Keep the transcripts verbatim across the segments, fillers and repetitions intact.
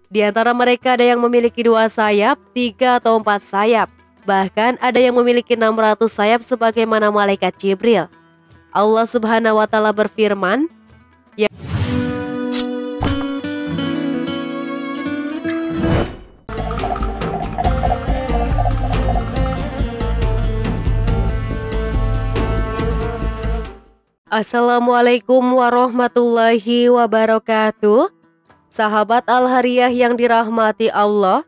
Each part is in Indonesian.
Di antara mereka ada yang memiliki dua sayap, tiga atau empat sayap. Bahkan ada yang memiliki enam ratus sayap sebagaimana malaikat Jibril. Allah Subhanahu wa taala berfirman, ya Assalamualaikum warahmatullahi wabarakatuh. Sahabat Al-Hariyah yang dirahmati Allah,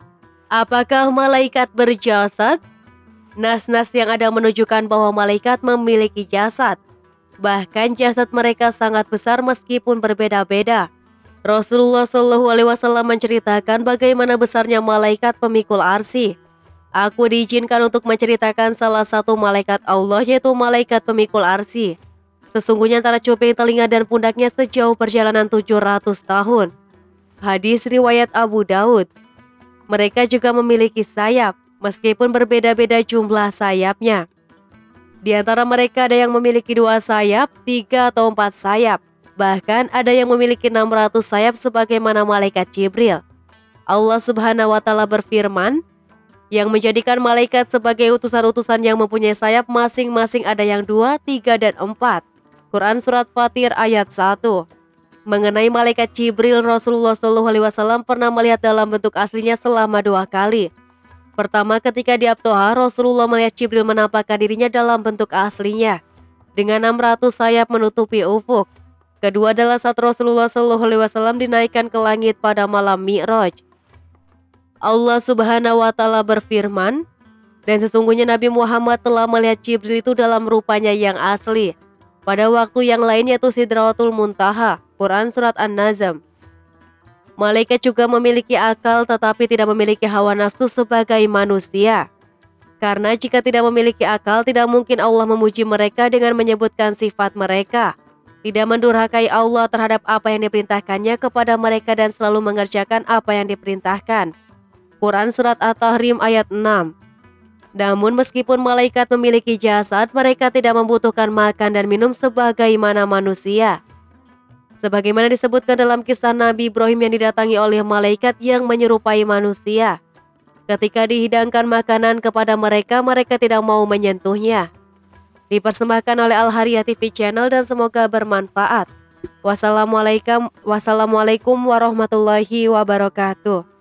apakah malaikat berjasad? Nas-nas yang ada menunjukkan bahwa malaikat memiliki jasad. Bahkan jasad mereka sangat besar meskipun berbeda-beda. Rasulullah Shallallahu Alaihi Wasallam menceritakan bagaimana besarnya malaikat pemikul arsy. Aku diizinkan untuk menceritakan salah satu malaikat Allah, yaitu malaikat pemikul arsy. Sesungguhnya antara cuping telinga dan pundaknya sejauh perjalanan tujuh ratus tahun. Hadis riwayat Abu Daud. Mereka juga memiliki sayap, meskipun berbeda-beda jumlah sayapnya. Di antara mereka ada yang memiliki dua sayap, tiga atau empat sayap. Bahkan ada yang memiliki enam ratus sayap sebagaimana malaikat Jibril. Allah Subhanahu wa taala berfirman, yang menjadikan malaikat sebagai utusan-utusan yang mempunyai sayap masing-masing ada yang dua, tiga, dan empat. Quran Surat Fatir ayat satu. Mengenai malaikat Jibril, Rasulullah Shallallahu Alaihi Wasallam pernah melihat dalam bentuk aslinya selama dua kali. Pertama, ketika di Abtoha, Rasulullah melihat Jibril menampakkan dirinya dalam bentuk aslinya dengan enam ratus sayap menutupi ufuk. Kedua adalah saat Rasulullah Shallallahu Alaihi Wasallam dinaikkan ke langit pada malam Mi'raj. Allah Subhanahu wa taala berfirman, dan sesungguhnya Nabi Muhammad telah melihat Jibril itu dalam rupanya yang asli pada waktu yang lain, yaitu Sidratul Muntaha. Quran Surat An-Nazm. Malaikat juga memiliki akal tetapi tidak memiliki hawa nafsu sebagai manusia. Karena jika tidak memiliki akal, tidak mungkin Allah memuji mereka dengan menyebutkan sifat mereka, tidak mendurhakai Allah terhadap apa yang diperintahkannya kepada mereka dan selalu mengerjakan apa yang diperintahkan. Quran Surat At-Tahrim ayat enam. Namun meskipun malaikat memiliki jasad, mereka tidak membutuhkan makan dan minum sebagaimana manusia. Sebagaimana disebutkan dalam kisah Nabi Ibrahim yang didatangi oleh malaikat yang menyerupai manusia. Ketika dihidangkan makanan kepada mereka, mereka tidak mau menyentuhnya. Dipersembahkan oleh Al-Hariyah T V Channel dan semoga bermanfaat. Wassalamualaikum, wassalamualaikum warahmatullahi wabarakatuh.